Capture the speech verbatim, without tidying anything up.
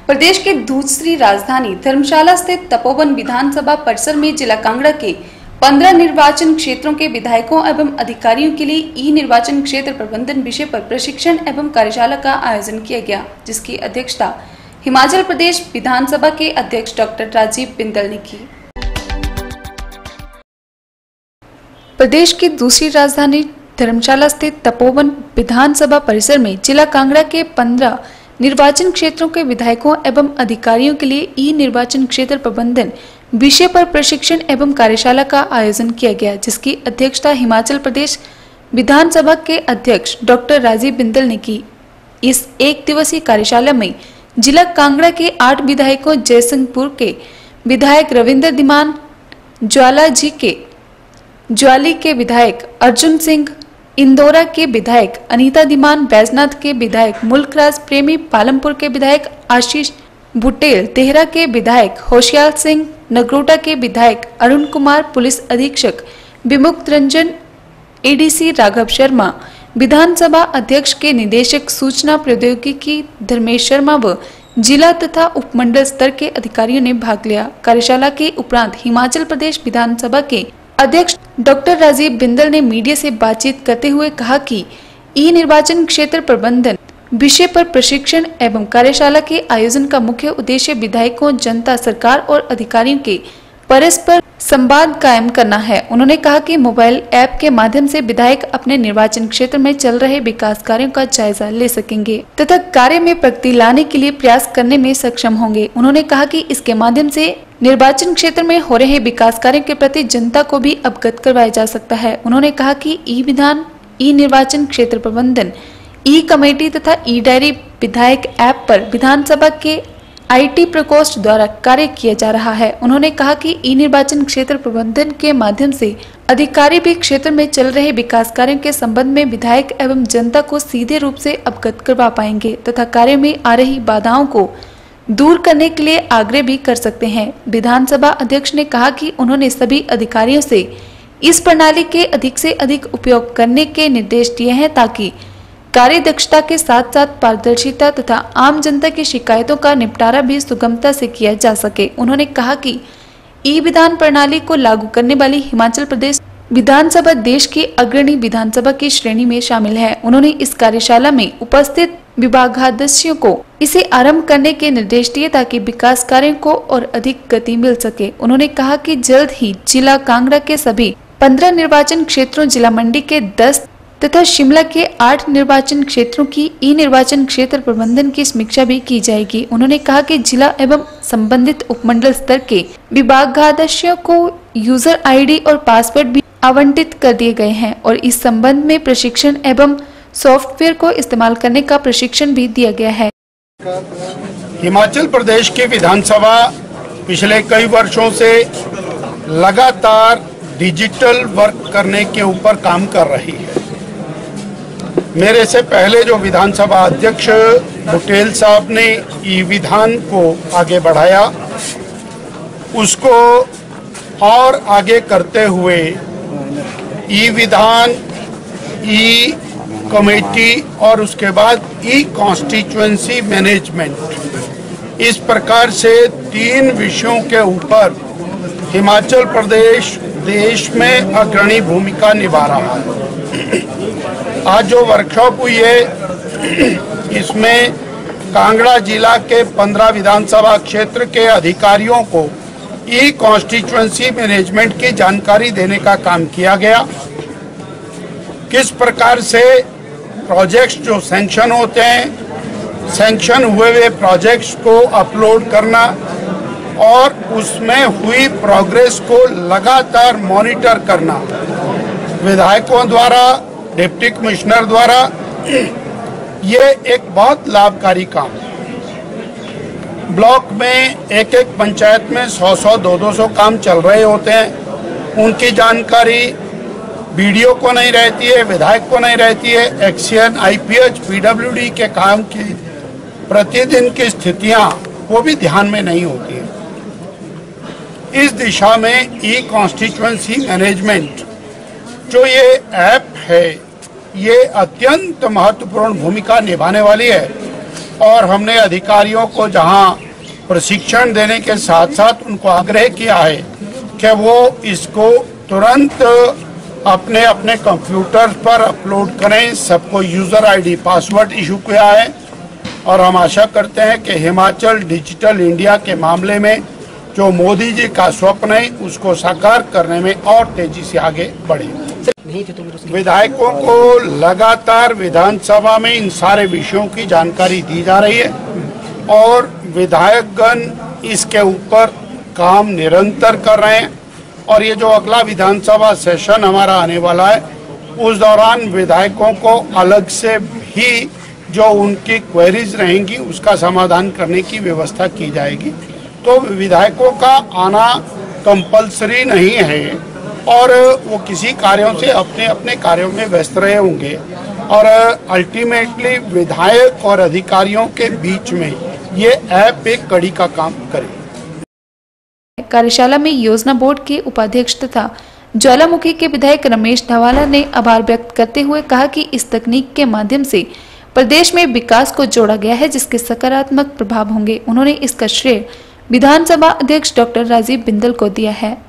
प्रदेश के दूसरी राजधानी धर्मशाला स्थित तपोवन विधानसभा परिसर में जिला कांगड़ा के पंद्रह निर्वाचन क्षेत्रों के विधायकों एवं अधिकारियों के लिए ई निर्वाचन क्षेत्र प्रबंधन विषय पर प्रशिक्षण एवं कार्यशाला का आयोजन किया गया, जिसकी अध्यक्षता हिमाचल प्रदेश विधानसभा के अध्यक्ष डॉक्टर राजीव बिंदल ने की। प्रदेश की दूसरी राजधानी धर्मशाला स्थित तपोवन विधानसभा परिसर में जिला कांगड़ा के पंद्रह निर्वाचन क्षेत्रों के विधायकों एवं अधिकारियों के लिए ई निर्वाचन क्षेत्र प्रबंधन विषय पर प्रशिक्षण एवं कार्यशाला का आयोजन किया गया, जिसकी अध्यक्षता हिमाचल प्रदेश विधानसभा के अध्यक्ष डॉक्टर राजीव बिंदल ने की। इस एक दिवसीय कार्यशाला में जिला कांगड़ा के आठ विधायकों जयसिंहपुर के विधायक रविंद्र धीमान, ज्वाला जी के ज्वाली के विधायक अर्जुन सिंह, इंदौरा के विधायक अनीता धीमान, बैजनाथ के विधायक मुल्कराज प्रेमी, पालमपुर के विधायक आशीष बुटेल, देहरा के विधायक होशियार सिंह, नगरोटा के विधायक अरुण कुमार, पुलिस अधीक्षक विमुक्त रंजन, एडीसी राघव शर्मा, विधानसभा अध्यक्ष के निदेशक सूचना प्रौद्योगिकी धर्मेश शर्मा व जिला तथा उपमंडल स्तर के अधिकारियों ने भाग लिया। कार्यशाला के उपरांत हिमाचल प्रदेश विधानसभा के अध्यक्ष डॉक्टर राजीव बिंदल ने मीडिया से बातचीत करते हुए कहा कि ई निर्वाचन क्षेत्र प्रबंधन विषय पर प्रशिक्षण एवं कार्यशाला के आयोजन का मुख्य उद्देश्य विधायकों, जनता, सरकार और अधिकारियों के परस्पर संवाद कायम करना है। उन्होंने कहा कि मोबाइल ऐप के माध्यम से विधायक अपने निर्वाचन क्षेत्र में चल रहे विकास कार्यों का जायजा ले सकेंगे तथा कार्य में प्रगति लाने के लिए प्रयास करने में सक्षम होंगे। उन्होंने कहा कि इसके माध्यम से निर्वाचन क्षेत्र में हो रहे विकास कार्यों के प्रति जनता को भी अवगत करवाया जा सकता है। उन्होंने कहा कि ई विधान, ई निर्वाचन क्षेत्र प्रबंधन, ई कमेटी तथा ई डायरी विधायक ऐप पर विधानसभा के आईटी प्रकोष्ठ द्वारा कार्य किया जा रहा है। उन्होंने कहा कि ई निर्वाचन क्षेत्र प्रबंधन के माध्यम से अधिकारी भी क्षेत्र में चल रहे विकास कार्यों के संबंध में विधायक एवं जनता को सीधे रूप से अवगत करवा पाएंगे तथा कार्य में आ रही बाधाओं को दूर करने के लिए आग्रह भी कर सकते हैं। विधानसभा अध्यक्ष ने कहा कि उन्होंने सभी अधिकारियों से इस प्रणाली के अधिक से अधिक उपयोग करने के निर्देश दिए हैं ताकि कार्य दक्षता के साथ साथ पारदर्शिता तथा आम जनता की शिकायतों का निपटारा भी सुगमता से किया जा सके। उन्होंने कहा कि ई विधान प्रणाली को लागू करने वाली हिमाचल प्रदेश विधानसभा देश की अग्रणी विधानसभा की श्रेणी में शामिल है। उन्होंने इस कार्यशाला में उपस्थित विभागाध्यक्षों को इसे आरंभ करने के निर्देश दिए ताकि विकास कार्यों को और अधिक गति मिल सके। उन्होंने कहा कि जल्द ही जिला कांगड़ा के सभी पंद्रह निर्वाचन क्षेत्रों, जिला मंडी के दस तथा शिमला के आठ निर्वाचन क्षेत्रों की ई निर्वाचन क्षेत्र प्रबंधन की समीक्षा भी की जाएगी। उन्होंने कहा कि जिला एवं संबंधित उपमंडल स्तर के विभागाध्यक्षों को यूजर आईडी और पासवर्ड भी आवंटित कर दिए गए हैं और इस संबंध में प्रशिक्षण एवं सॉफ्टवेयर को इस्तेमाल करने का प्रशिक्षण भी दिया गया है। हिमाचल प्रदेश की विधानसभा पिछले कई वर्षों से लगातार डिजिटल वर्क करने के ऊपर काम कर रही है। मेरे से पहले जो विधानसभा अध्यक्ष बुटेल साहब ने ई विधान को आगे बढ़ाया, उसको और आगे करते हुए ई विधान, ई कमेटी और उसके बाद ई कॉन्स्टिट्यूएंसी मैनेजमेंट, इस प्रकार से तीन विषयों के ऊपर हिमाचल प्रदेश देश में अग्रणी भूमिका निभा रहा है। आज जो वर्कशॉप हुई है, इसमें कांगड़ा जिला के पंद्रह विधानसभा क्षेत्र के अधिकारियों को ई कॉन्स्टिट्यूएंसी मैनेजमेंट की जानकारी देने का काम किया गया। किस प्रकार से प्रोजेक्ट्स जो सैंक्शन होते हैं, सैंक्शन हुए हुए प्रोजेक्ट्स को अपलोड करना और उसमें हुई प्रोग्रेस को लगातार मॉनिटर करना, विधायकों द्वारा, डिप्टी कमिश्नर द्वारा, ये एक बहुत लाभकारी काम है। ब्लॉक में एक एक पंचायत में सौ सौ दो दो सौ काम चल रहे होते हैं, उनकी जानकारी बीडीओ को नहीं रहती है, विधायक को नहीं रहती है। एक्सीएन, आईपीएच, पीडब्ल्यूडी के काम की प्रतिदिन की स्थितियां वो भी ध्यान में नहीं होती है। इस दिशा में ई कॉन्स्टिट्यूएंसी मैनेजमेंट जो ये ऐप है, ये अत्यंत महत्वपूर्ण भूमिका निभाने वाली है। और हमने अधिकारियों को जहां प्रशिक्षण देने के साथ साथ उनको आग्रह किया है कि वो इसको तुरंत अपने अपने कंप्यूटर पर अपलोड करें। सबको यूज़र आईडी पासवर्ड इशू किया है और हम आशा करते हैं कि हिमाचल डिजिटल इंडिया के मामले में जो मोदी जी का स्वप्न है उसको साकार करने में और तेजी से आगे बढ़े। विधायकों को लगातार विधानसभा में इन सारे विषयों की जानकारी दी जा रही है और विधायकगण इसके ऊपर काम निरंतर कर रहे हैं और ये जो अगला विधानसभा सेशन हमारा आने वाला है उस दौरान विधायकों को अलग से भी जो उनकी क्वेरीज रहेंगी उसका समाधान करने की व्यवस्था की जाएगी। तो विधायकों का आना कंपलसरी नहीं है और वो किसी कार्यों से अपने अपने कार्यों में व्यस्त रहे होंगे और अल्टीमेटली विधायक और अधिकारियों के बीच में ये ऐप एक कड़ी का काम करे। कार्यशाला में योजना बोर्ड के उपाध्यक्ष तथा ज्वालामुखी के विधायक रमेश धवाला ने आभार व्यक्त करते हुए कहा कि इस तकनीक के माध्यम से प्रदेश में विकास को जोड़ा गया है जिसके सकारात्मक प्रभाव होंगे। उन्होंने इसका श्रेय विधानसभा अध्यक्ष डॉक्टर राजीव बिंदल को दिया है।